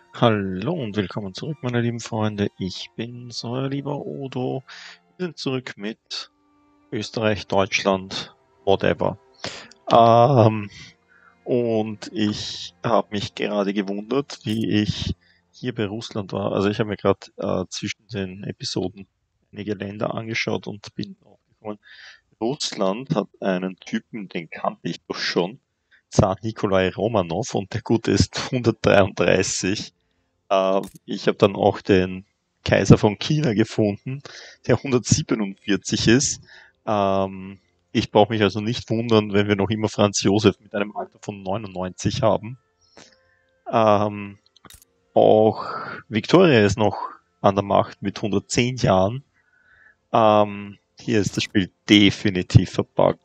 Hallo und willkommen zurück, meine lieben Freunde. Ich bin's, euer lieber Odo. Wir sind zurück mit Österreich, Deutschland, whatever. Ähm, und ich habe mich gerade gewundert, wie ich hier bei Russland war. Also ich habe mir gerade zwischen den Episoden einige Länder angeschaut und bin draufgekommen. Russland hat einen Typen, den kannte ich doch schon, Zar Nikolai Romanov, und der Gute ist 133. Ich habe dann auch den Kaiser von China gefunden, der 147 ist. Ähm, Ich brauche mich also nicht wundern, wenn wir noch immer Franz Josef mit einem Alter von 99 haben. Ähm, Auch Victoria ist noch an der Macht mit 110 Jahren. Hier ist das Spiel definitiv verbuggt.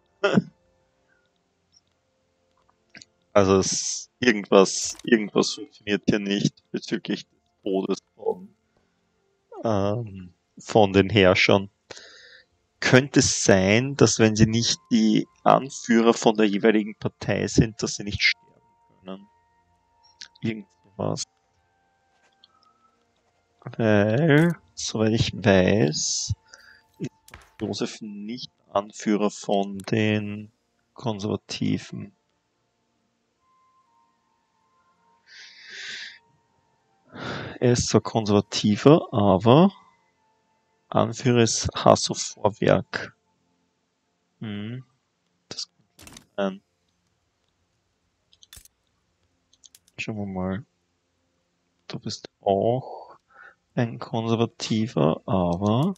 Also irgendwas funktioniert hier nicht bezüglich des Todes von den Herrschern. Könnte es sein, dass wenn sie nicht die Anführer von der jeweiligen Partei sind, dass sie nicht sterben können? Irgend sowas. Weil, soweit ich weiß, ist Josef nicht Anführer von den Konservativen. Er ist zwar Konservativer, aber Anführer ist Hassow Vorwerk. Das kann sein. Schauen wir mal. Du bist auch ein Konservativer, aber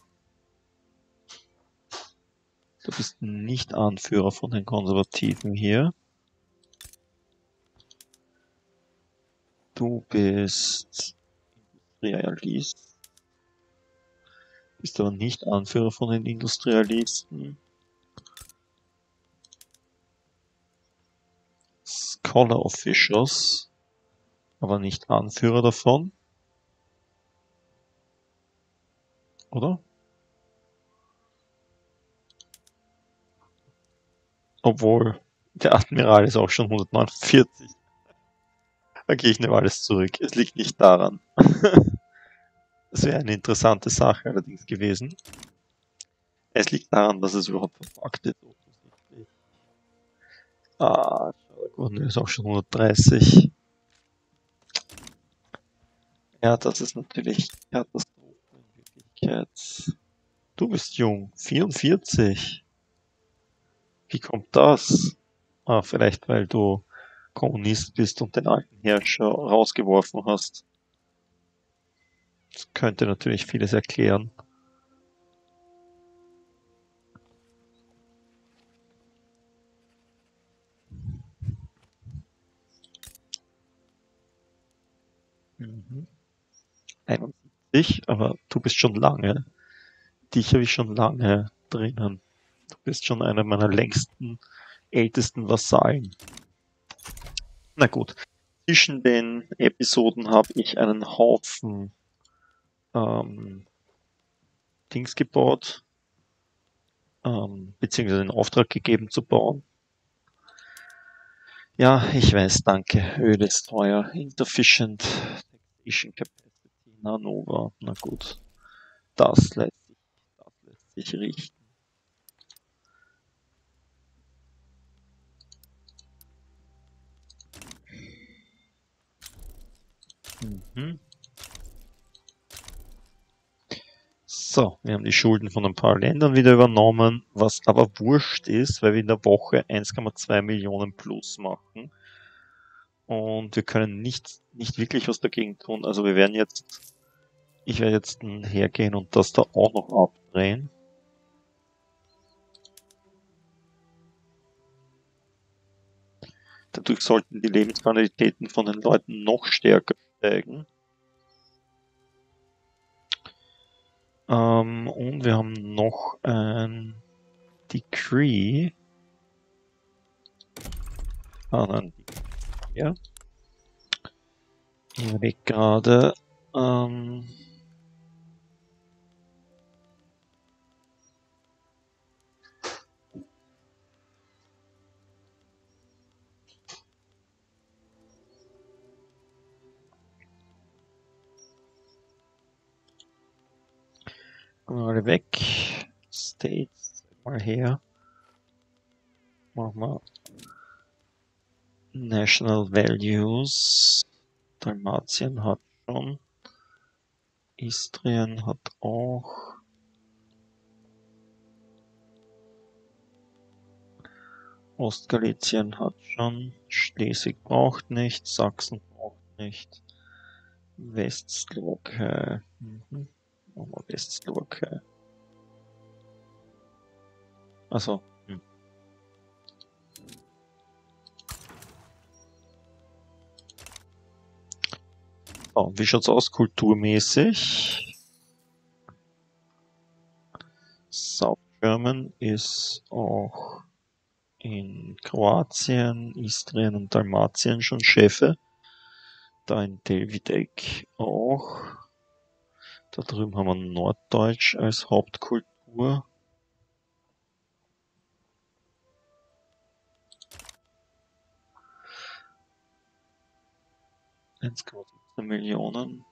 du bist nicht Anführer von den Konservativen hier. Du bist Realist. Bist aber nicht Anführer von den Industrialisten. Scholar Officials, aber nicht Anführer davon, oder? Obwohl, der Admiral ist auch schon 149. Okay, ich nehme alles zurück. Es liegt nicht daran. Das wäre eine interessante Sache allerdings gewesen. Es liegt daran, dass es überhaupt verpackt ist. Offensichtlich. Gut, ist auch schon 130. Ja, das ist natürlich Katastrophe in Wirklichkeit. Du bist jung, 44. Wie kommt das? Vielleicht weil du Kommunist bist und den alten Herrscher rausgeworfen hast. Das könnte natürlich vieles erklären. Mhm. 71, aber du bist schon lange. Dich habe ich schon lange drinnen. Du bist schon einer meiner längsten, ältesten Vasallen. Na gut. Zwischen den Episoden habe ich einen Haufen ähm, Dings gebaut, beziehungsweise in Auftrag gegeben zu bauen. Ja, ich weiß, danke. Öl ist teuer. Insufficient Taxation Capacity. Nanova. Na gut. Das lässt sich richten. Mhm. So, wir haben die Schulden von ein paar Ländern wieder übernommen, was aber wurscht ist, weil wir in der Woche 1,2 Millionen plus machen. Und wir können nicht wirklich was dagegen tun. Also ich werde jetzt hergehen und das da auch noch abdrehen. Dadurch sollten die Lebensqualitäten von den Leuten noch stärker steigen. Und wir haben noch ein Decree. Nein, ja. Ich überlege gerade. Kommen wir alle weg. States, mal her. Machen wir National Values. Dalmatien hat schon. Istrien hat auch. Ostgalizien hat schon. Schleswig braucht nicht. Sachsen braucht nicht. Westslowakei. Machen wir Westslowakei. Also. Oh, wie schaut's aus kulturmäßig? South German ist auch in Kroatien, Istrien und Dalmatien schon Chefe. Da in Delvidek auch. Da drüben haben wir Norddeutsch als Hauptkultur. 1,17 Millionen.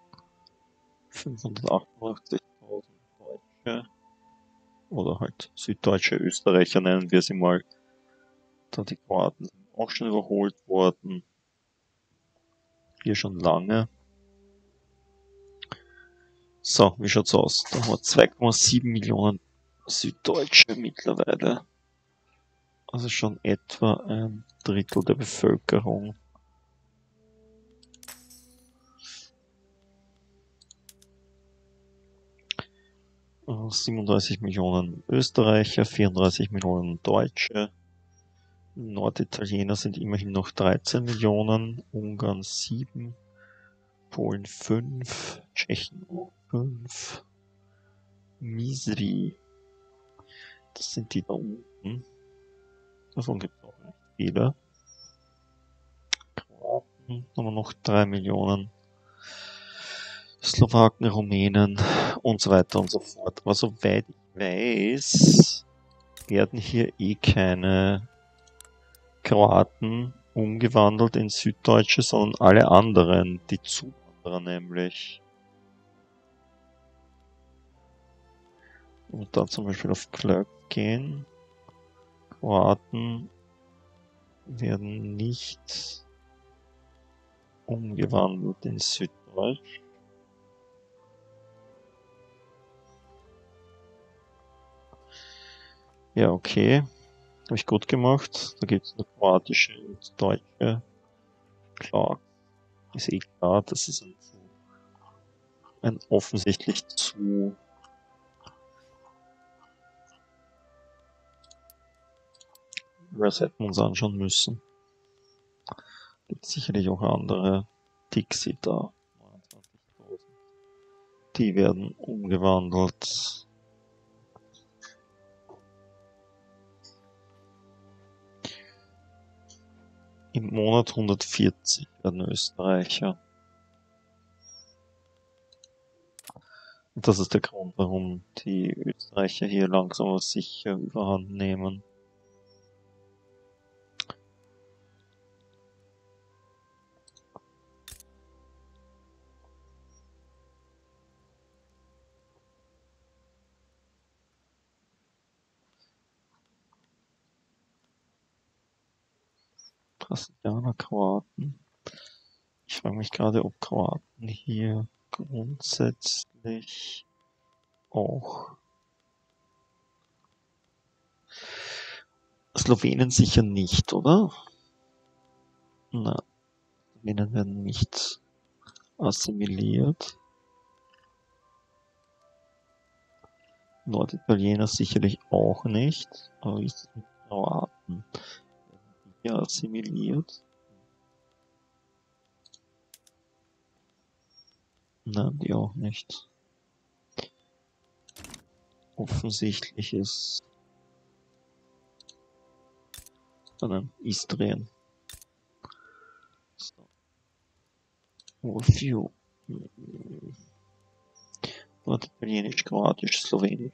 588.000 Deutsche. Oder halt süddeutsche Österreicher nennen wir sie mal. Da die Kroaten sind auch schon überholt worden. Hier schon lange. So, wie schaut's aus? Da haben wir 2,7 Millionen Süddeutsche mittlerweile. Also schon etwa ein Drittel der Bevölkerung. Uh, 37 Millionen Österreicher, 34 Millionen Deutsche. Norditaliener sind immerhin noch 13 Millionen, Ungarn 7, Polen 5, Tschechen 5, Misri, das sind die da unten. Davon gibt es auch recht viele. Kroaten haben wir noch 3 Millionen. Slowaken, Rumänen und so weiter und so fort. Aber soweit ich weiß, werden hier eh keine Kroaten umgewandelt in Süddeutsche, sondern alle anderen, die Zuwanderer nämlich. Und da zum Beispiel auf Clerk gehen. Kroaten werden nicht umgewandelt in Süddeutsch. Ja, okay. Habe ich gut gemacht. Da gibt es eine kroatische und deutsche. Klar. Ist eh klar, das ist ein offensichtlich zu was hätten wir uns anschauen müssen. Gibt sicherlich auch andere. Dixie da. 29.000. Die werden umgewandelt. Im Monat 140 werden Österreicher. Und das ist der Grund, warum die Österreicher hier langsam aber sicher überhand nehmen. Brasilianer, Kroaten. Ich frage mich gerade, ob Kroaten hier grundsätzlich auch. Slowenen sicher nicht, oder? Na, Slowenen werden nicht assimiliert. Norditaliener sicherlich auch nicht. Aber wie ist es mit Kroaten? Werden die hier assimiliert? Nein, die auch nicht. Offensichtlich ist. Nein, Istrien. So. Review. Norditalienisch, Kroatisch, Slowenisch.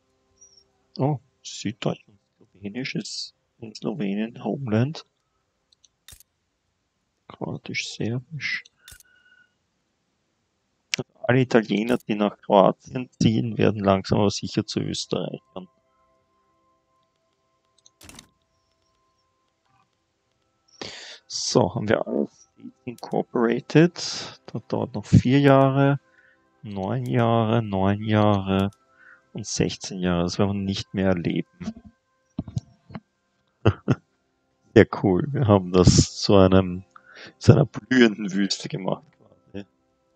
Oh, Süddeutsch und Slowenisch ist in Slowenien Homeland. Kroatisch-Serbisch. Alle Italiener, die nach Kroatien ziehen, werden langsam aber sicher zu Österreichern. So, haben wir alles incorporated. Das dauert noch 4 Jahre, 9 Jahre, 9 Jahre und 16 Jahre. Das werden wir nicht mehr erleben. Sehr cool. Wir haben das zu einer blühenden Wüste gemacht. Quasi.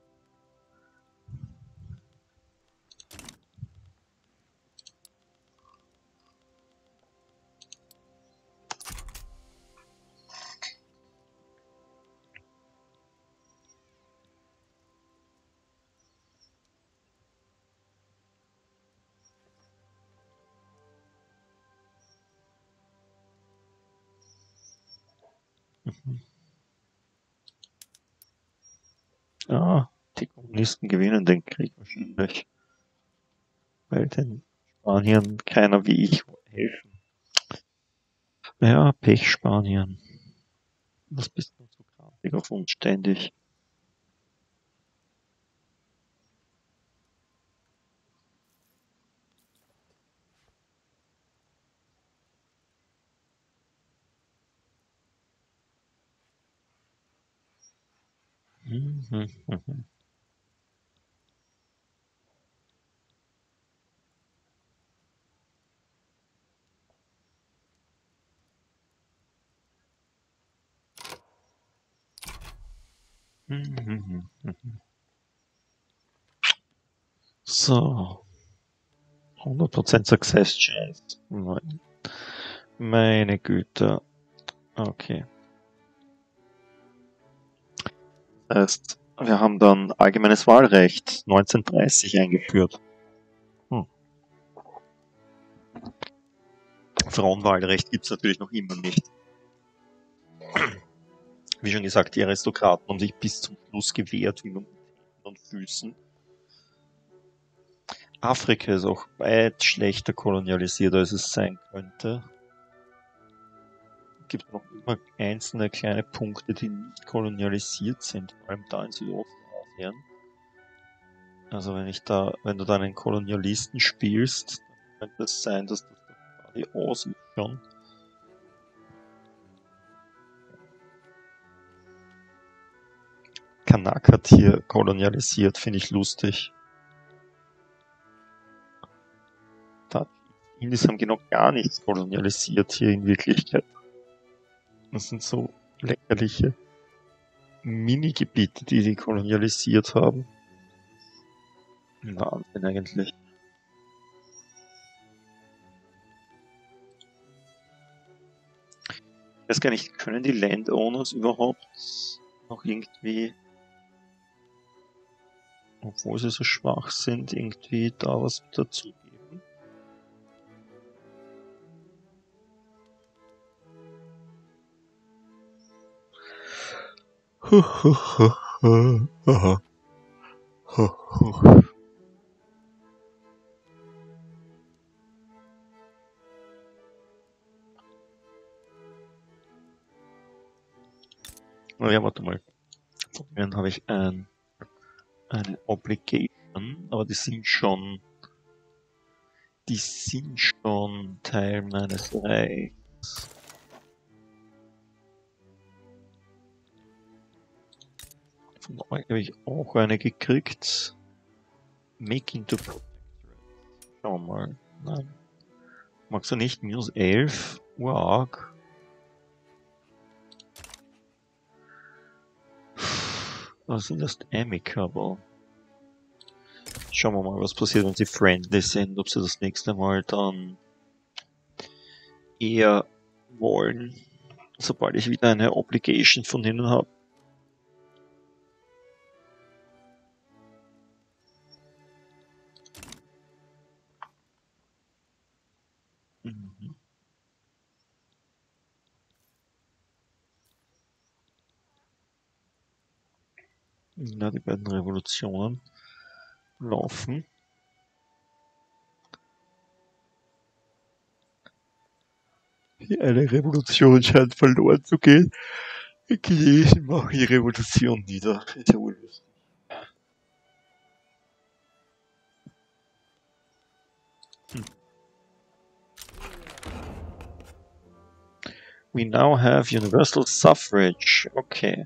Ja, die Kommunisten gewinnen den Krieg wahrscheinlich. Weil den Spaniern keiner wie ich helfen. Ja, Pech Spanien. Was bist du so krampfig auf uns ständig? Mhm. 100% Success Chance. Meine Güte. Okay. Das heißt, wir haben dann allgemeines Wahlrecht 1930 eingeführt. Frauenwahlrecht gibt es natürlich noch immer nicht. Wie schon gesagt, die Aristokraten haben sich bis zum Schluss gewehrt, wie man mit Händen und Füßen. Afrika ist auch weit schlechter kolonialisiert, als es sein könnte. Es gibt noch immer einzelne kleine Punkte, die nicht kolonialisiert sind, vor allem da in Südostasien. Also wenn du da einen Kolonialisten spielst, dann könnte es sein, dass das quasi aus ist schon. Kanak hat hier kolonialisiert, finde ich lustig. Indis haben genau gar nichts kolonialisiert hier in Wirklichkeit. Das sind so lächerliche Mini-Gebiete, die kolonialisiert haben. Wahnsinn eigentlich. Ich weiß gar nicht, können die Landowners überhaupt noch irgendwie, obwohl sie so schwach sind, irgendwie da was dazugeben? Ja, warte mal. Von denen habe ich eine Obligation, aber die sind schon Teil meines Reichs. Von euch habe ich auch eine gekriegt. Make into Protectorate. Schau mal. Nein. Magst du nicht? -11? Urarg. Was sind das? Amicable. Schauen wir mal, was passiert, wenn sie friendly sind. Ob sie das nächste Mal dann eher wollen, sobald ich wieder eine Obligation von ihnen habe. Mhm. Ja, die beiden Revolutionen laufen. Die eine Revolution scheint verloren zu gehen. Die Chinesen machen die Revolution nieder. Ist ja wohl lustig. We now have universal suffrage. Okay.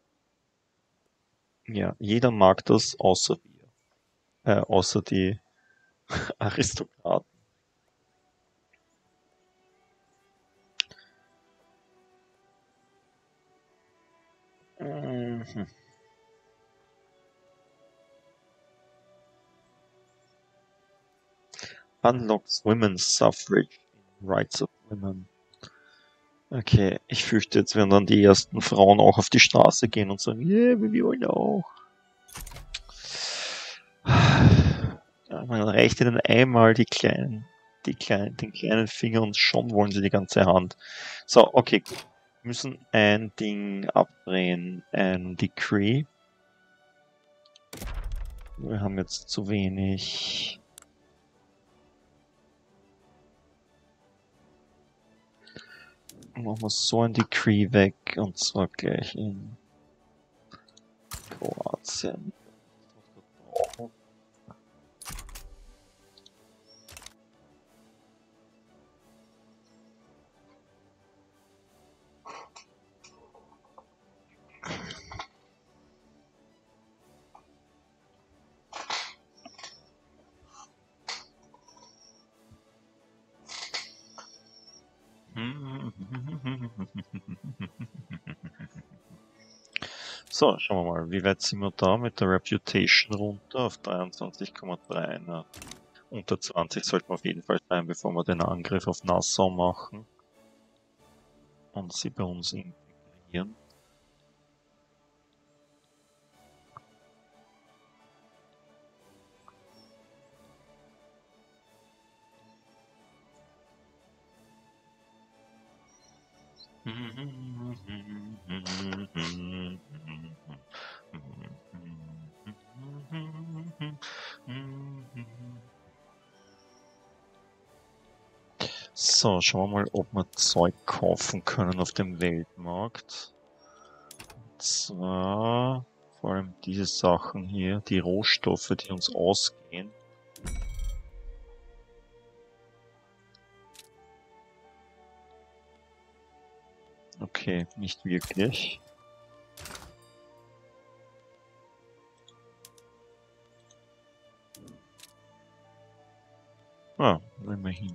Ja, jeder mag das, außer wir. Außer die Aristokraten. Mhm. Unlocks women's suffrage in rights of women. Okay, ich fürchte, jetzt werden dann die ersten Frauen auch auf die Straße gehen und sagen, yeah, wir wollen auch. Ja, man reicht ihnen einmal den kleinen Finger und schon wollen sie die ganze Hand. So, okay, gut. Wir müssen ein Ding abdrehen, ein Decree. Wir haben jetzt zu wenig. Machen wir so ein Decree weg, und zwar gleich in Kroatien. So, schauen wir mal, wie weit sind wir da mit der Reputation runter auf 23,3. Na, unter 20 sollten wir auf jeden Fall sein, bevor wir den Angriff auf Nassau machen und sie bei uns integrieren. So, schauen wir mal, ob wir Zeug kaufen können auf dem Weltmarkt. Und zwar vor allem diese Sachen hier, die Rohstoffe, die uns ausgehen. Okay, nicht wirklich. Ah, immerhin.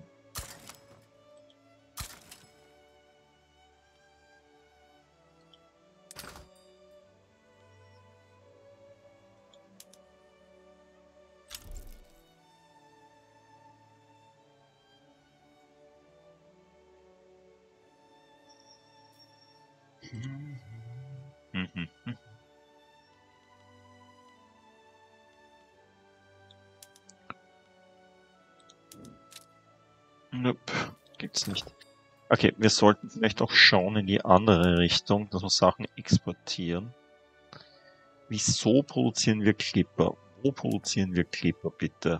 Nope, gibt's nicht. Okay, wir sollten vielleicht auch schauen in die andere Richtung, dass wir Sachen exportieren. Wieso produzieren wir Clipper? Wo produzieren wir Clipper, bitte?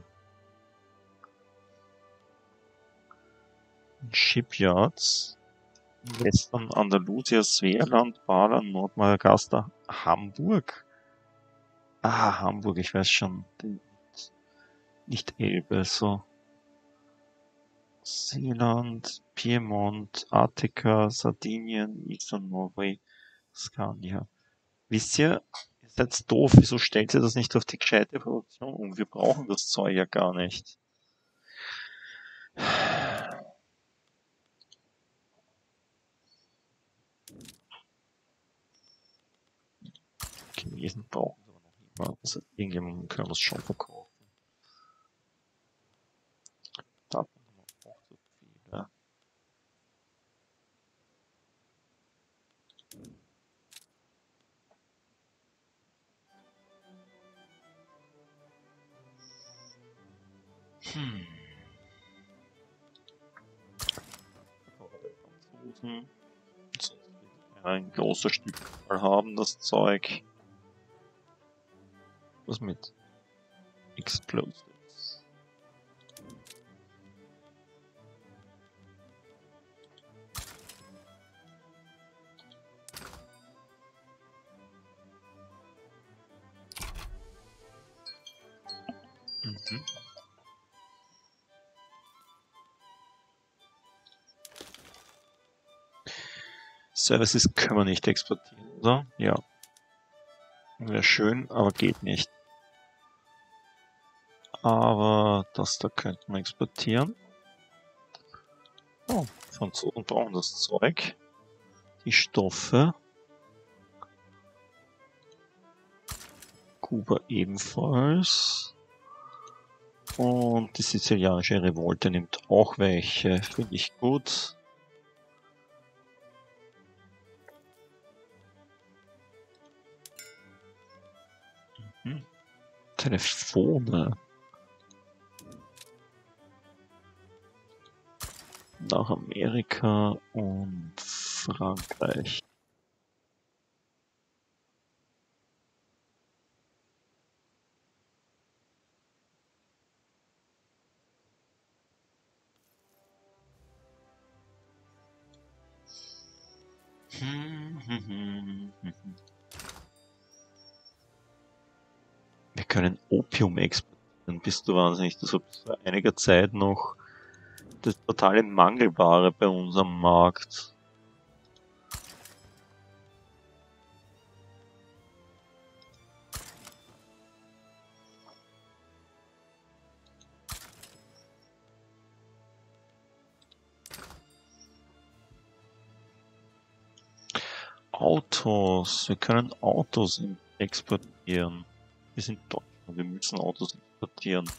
In Shipyards. Western Andalusia, Svealand, Balen, Nordmadagaskar, Hamburg. Ah, Hamburg, ich weiß schon. Nicht Elbe, so. Seeland, Piemont, Attika, Sardinien, Eastern Norway, Scania. Wisst ihr seid doof, wieso stellt ihr das nicht auf die gescheite Produktion um? Wir brauchen das Zeug ja gar nicht. Chinesen brauchen es aber noch immer. Also irgendjemandem können wir es schon verkaufen. Davon haben wir auch so viele. Franzosen. Ein großes Stück mal haben, das Zeug. Was mit Explosives? Services können wir nicht exportieren, oder? Ja. Wäre schön, aber geht nicht. Aber das da könnten wir exportieren. Oh, Franzosen brauchen das Zeug. Die Stoffe. Kuba ebenfalls. Und die sizilianische Revolte nimmt auch welche. Finde ich gut. Telefone. Nach Amerika und Frankreich. Wir können Opium exportieren. Bist du wahnsinnig? Das hat vor einiger Zeit noch das totale Mangelware bei uns am Markt. Autos. Wir können Autos exportieren. Wir sind Deutschland. Wir müssen Autos exportieren.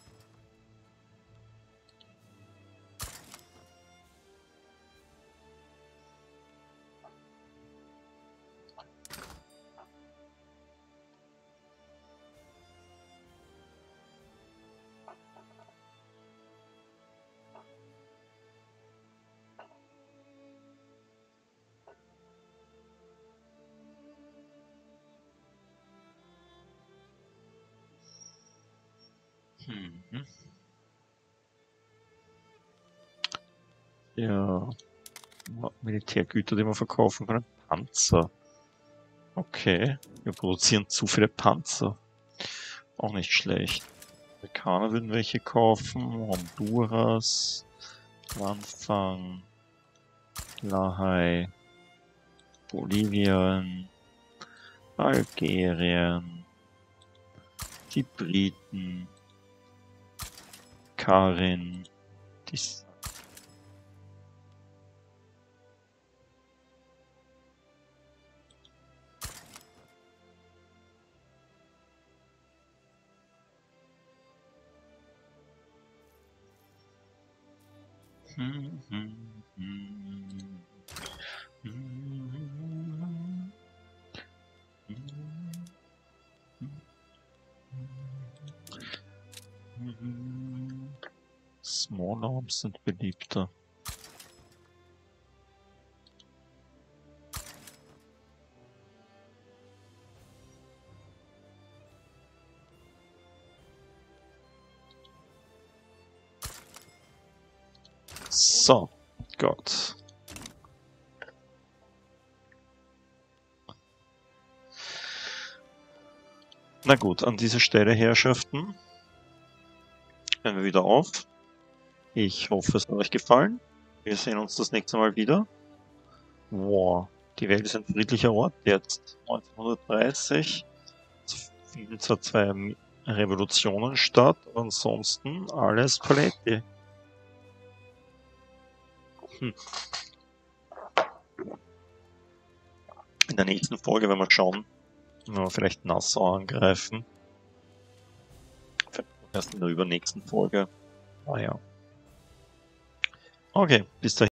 Ja. Militärgüter, die wir verkaufen können. Panzer. Okay. Wir produzieren zu viele Panzer. Auch nicht schlecht. Amerikaner würden welche kaufen. Honduras. Anfang. Lahai. Bolivien. Algerien. Die Briten. Karin. Die Small Arms sind beliebter. So, Gott. Na gut, an dieser Stelle, Herrschaften, hören wir wieder auf. Ich hoffe, es hat euch gefallen. Wir sehen uns das nächste Mal wieder. Wow, die Welt ist ein friedlicher Ort jetzt. 1930. Es finden zwar 2 Revolutionen statt, aber ansonsten alles Paletti. In der nächsten Folge werden wir schauen, wenn wir vielleicht Nassau angreifen. Erst in der übernächsten Folge. Ah ja. Okay, bis dahin.